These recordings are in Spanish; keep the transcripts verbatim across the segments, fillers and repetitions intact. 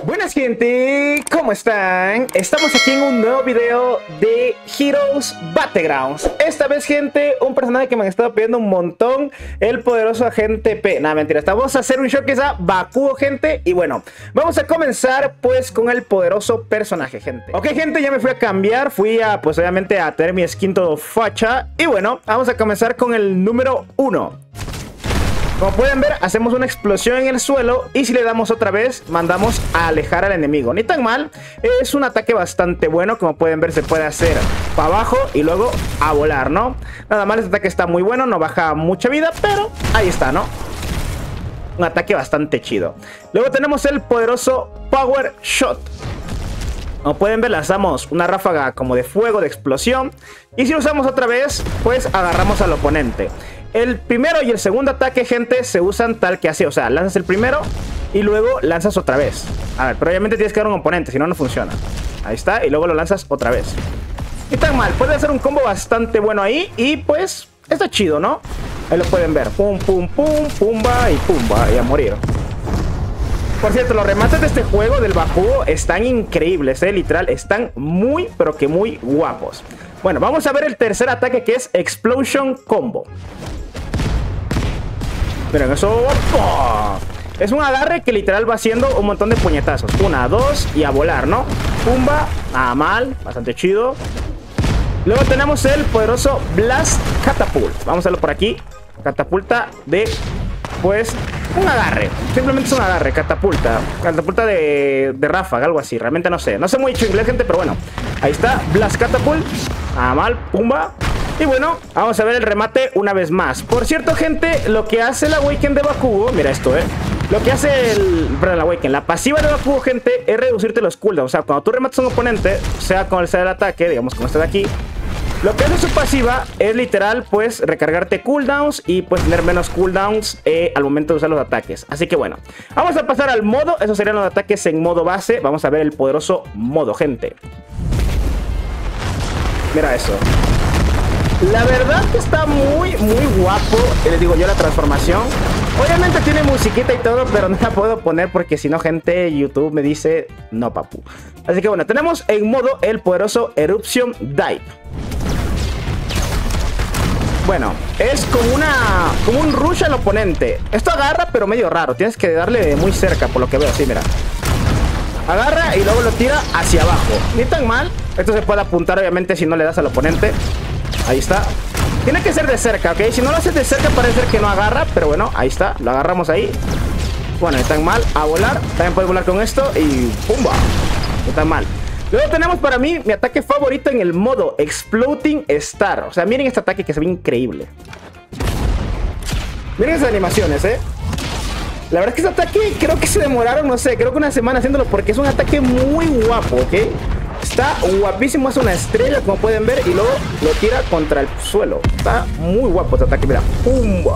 Buenas gente, ¿cómo están? Estamos aquí en un nuevo video de Heroes Battlegrounds. Esta vez gente, un personaje que me han estado pidiendo un montón, el poderoso agente P. Nada, mentira, vamos a hacer un showcase a Bakugo gente. Y bueno, vamos a comenzar pues con el poderoso personaje gente. Ok gente, ya me fui a cambiar, fui a pues obviamente a tener mi skin todo facha. Y bueno, vamos a comenzar con el número uno. Como pueden ver, hacemos una explosión en el suelo y si le damos otra vez, mandamos a alejar al enemigo. Ni tan mal, es un ataque bastante bueno. Como pueden ver, se puede hacer para abajo y luego a volar, ¿no? Nada mal, este ataque está muy bueno, no baja mucha vida, pero ahí está, ¿no? Un ataque bastante chido. Luego tenemos el poderoso Power Shot. Como pueden ver, lanzamos una ráfaga como de fuego, de explosión. Y si lo usamos otra vez, pues agarramos al oponente. El primero y el segundo ataque, gente, se usan tal que así. O sea, lanzas el primero y luego lanzas otra vez. A ver, pero obviamente tienes que dar un oponente, si no, no funciona. Ahí está, y luego lo lanzas otra vez. Y tan mal, puede hacer un combo bastante bueno ahí. Y pues, está chido, ¿no? Ahí lo pueden ver. Pum, pum, pum, pumba y pumba. Y a morir. Por cierto, los remates de este juego del Bakugo están increíbles, ¿eh? Literal, están muy, pero que muy guapos. Bueno, vamos a ver el tercer ataque, que es Explosion Combo. Miren eso. ¡Opa! Es un agarre que literal va haciendo un montón de puñetazos. Una, dos y a volar, ¿no? Pumba, nada mal, bastante chido. Luego tenemos el poderoso Blast Catapult. Vamos a verlo por aquí. Catapulta de, pues, un agarre. Simplemente es un agarre, catapulta. Catapulta de, de ráfaga, algo así. Realmente no sé. No sé mucho inglés, gente, pero bueno. Ahí está, Blast Catapult. Nada mal, pumba. Y bueno, vamos a ver el remate una vez más. Por cierto, gente, lo que hace el Awaken de Bakugo, mira esto, eh. Lo que hace el, perdón, el Awaken, la pasiva de Bakugo, gente, es reducirte los cooldowns. O sea, cuando tú rematas a un oponente, sea con el sea del ataque, digamos como este de aquí, lo que hace su pasiva es literal, pues, recargarte cooldowns y pues tener menos cooldowns eh, al momento de usar los ataques. Así que bueno, vamos a pasar al modo. Esos serían los ataques en modo base. Vamos a ver el poderoso modo, gente. Mira eso. La verdad que está muy, muy guapo. Les digo yo, la transformación. Obviamente tiene musiquita y todo, pero no la puedo poner porque si no, gente, YouTube me dice no, papu. Así que bueno, tenemos en modo el poderoso Eruption Dive. Bueno, es como una como un rush al oponente. Esto agarra, pero medio raro. Tienes que darle muy cerca, por lo que veo. Así, mira. Agarra y luego lo tira hacia abajo. Ni tan mal. Esto se puede apuntar, obviamente, si no le das al oponente. Ahí está. Tiene que ser de cerca, ¿ok? Si no lo haces de cerca parece ser que no agarra. Pero bueno, ahí está. Lo agarramos ahí. Bueno, ni tan mal. A volar. También puedes volar con esto y ¡pumba! No tan mal. Luego tenemos para mí mi ataque favorito en el modo Exploding Star. O sea, miren este ataque que se ve increíble. Miren esas animaciones, ¿eh? La verdad es que este ataque creo que se demoraron, no sé, creo que una semana haciéndolo porque es un ataque muy guapo, ¿ok? Está guapísimo, es una estrella, como pueden ver, y luego lo tira contra el suelo. Está muy guapo este ataque, mira. ¡Pumba!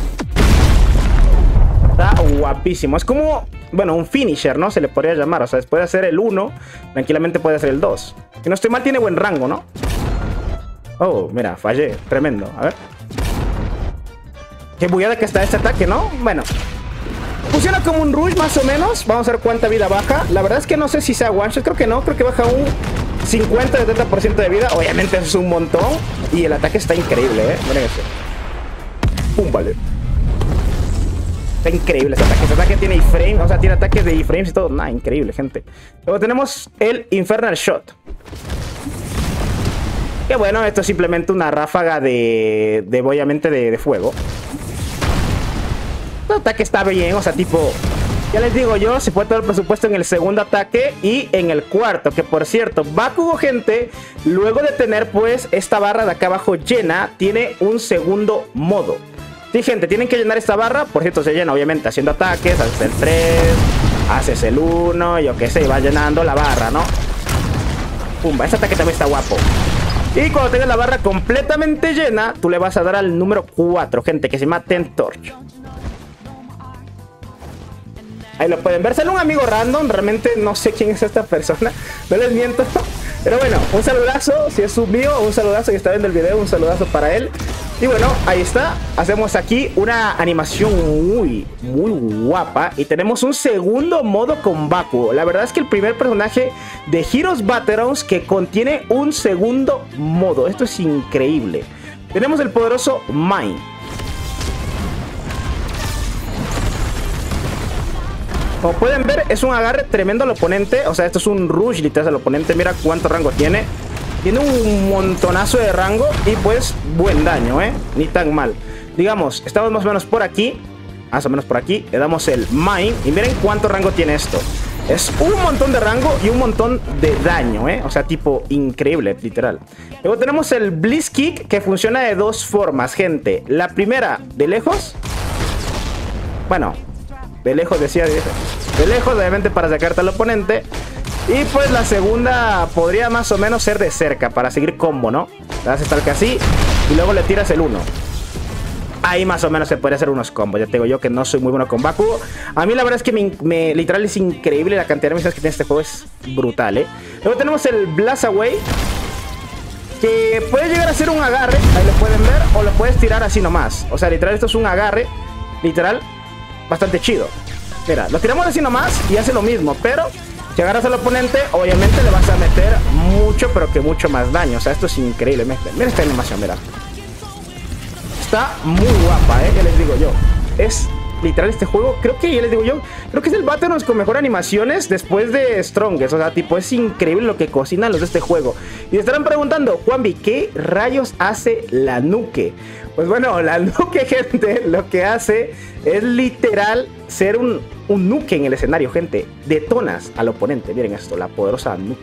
Está guapísimo. Es como, bueno, un finisher, ¿no? Se le podría llamar. O sea, después de hacer el uno, tranquilamente puede hacer el dos. Si no estoy mal, tiene buen rango, ¿no? Oh, mira, fallé. Tremendo. A ver. Qué bugueada que está este ataque, ¿no? Bueno. Funciona como un rush más o menos. Vamos a ver cuánta vida baja. La verdad es que no sé si sea one shot. Creo que no. Creo que baja un cincuenta a setenta por ciento de vida. Obviamente eso es un montón. Y el ataque está increíble, ¿eh? Miren eso. Pum, vale. Está increíble ese ataque. Este ataque tiene iframe. O sea, tiene ataques de iframes y todo. Nah, increíble, gente. Luego tenemos el Infernal Shot. Que bueno, esto es simplemente una ráfaga de, de obviamente, de, de fuego. El ataque está bien, o sea, tipo, ya les digo yo, se puede todo el presupuesto en el segundo ataque y en el cuarto, que por cierto, Bakugo, gente, luego de tener pues esta barra de acá abajo llena, tiene un segundo modo. Sí, gente, tienen que llenar esta barra, por cierto, se llena obviamente haciendo ataques, haces el tres, haces el uno, yo qué sé, y va llenando la barra, ¿no? Pumba, este ataque también está guapo. Y cuando tengas la barra completamente llena, tú le vas a dar al número cuatro, gente, que se llama Ten Torch. Ahí lo pueden ver, sale un amigo random. Realmente no sé quién es esta persona, no les miento. Pero bueno, un saludazo, si es su mío, un saludazo que está viendo el video, un saludazo para él. Y bueno, ahí está. Hacemos aquí una animación muy, muy guapa. Y tenemos un segundo modo con Bakugo. La verdad es que el primer personaje de Heroes Battlegrounds que contiene un segundo modo. Esto es increíble. Tenemos el poderoso Mine. Como pueden ver, es un agarre tremendo al oponente. O sea, esto es un rush literal al oponente. Mira cuánto rango tiene. Tiene un montonazo de rango y pues buen daño, ¿eh? Ni tan mal. Digamos, estamos más o menos por aquí. Más o menos por aquí. Le damos el Mine y miren cuánto rango tiene esto. Es un montón de rango y un montón de daño, ¿eh? O sea, tipo increíble, literal. Luego tenemos el Blitz Kick que funciona de dos formas, gente. La primera, de lejos. Bueno, de lejos decía. De lejos, obviamente, para sacarte al oponente. Y pues la segunda podría más o menos ser de cerca para seguir combo, ¿no? Le das estar así y luego le tiras el uno. Ahí más o menos se puede hacer unos combos. Ya te digo yo que no soy muy bueno con Bakugo. A mí la verdad es que me, me, literal es increíble la cantidad de misiones que tiene este juego. Es brutal, ¿eh? Luego tenemos el Blast Away, que puede llegar a ser un agarre. Ahí lo pueden ver. O lo puedes tirar así nomás. O sea, literal esto es un agarre. Literal, bastante chido. Mira, lo tiramos así nomás y hace lo mismo, pero... si agarras al oponente, obviamente le vas a meter mucho, pero que mucho más daño. O sea, esto es increíble. Mira esta animación, mira. Está muy guapa, ¿eh? Ya les digo yo. Es literal este juego. Creo que, ya les digo yo, creo que es el Battlegrounds con mejor animaciones después de Strongest. O sea, tipo, es increíble lo que cocinan los de este juego. Y se estarán preguntando, Juanvi, ¿qué rayos hace la Nuke? Pues bueno, la Nuke, gente, lo que hace es literal ser un, un nuke en el escenario, gente. Detonas al oponente. Miren esto, la poderosa Nuke.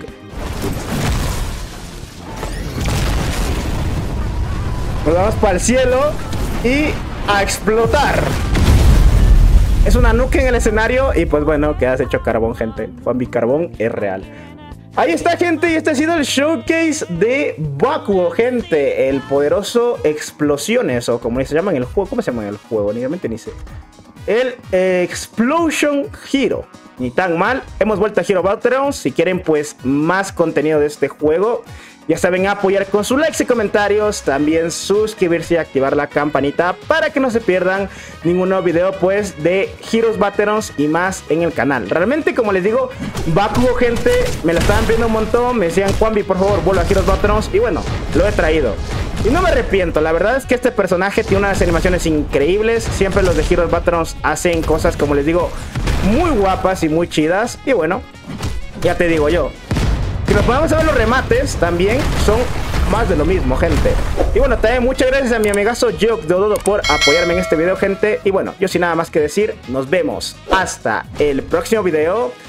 Nos vamos para el cielo y a explotar. Es una Nuke en el escenario y pues bueno, quedas hecho carbón, gente. Juanvi Carbón es real. Ahí está, gente, y este ha sido el showcase de Bakugo, gente. El poderoso Explosiones, o como se llama en el juego. ¿Cómo se llama en el juego? Ni realmente ni sé. El Explosion Hero. Ni tan mal. Hemos vuelto a Hero Battlegrounds. Si quieren pues más contenido de este juego, ya saben, apoyar con sus likes y comentarios. También suscribirse y activar la campanita para que no se pierdan ningún nuevo video pues de Heroes Battlegrounds y más en el canal. Realmente, como les digo, Bakugo, gente, me la estaban viendo un montón. Me decían, Juanvi, por favor, vuelva a Heroes Battlegrounds. Y bueno, lo he traído. Y no me arrepiento, la verdad es que este personaje tiene unas animaciones increíbles. Siempre los de Heroes Battlegrounds hacen cosas, como les digo, muy guapas y muy chidas. Y bueno, ya te digo yo, si nos podemos ver los remates, también son más de lo mismo, gente. Y bueno, también muchas gracias a mi amigazo Joke Dododo por apoyarme en este video, gente. Y bueno, yo sin nada más que decir, nos vemos hasta el próximo video.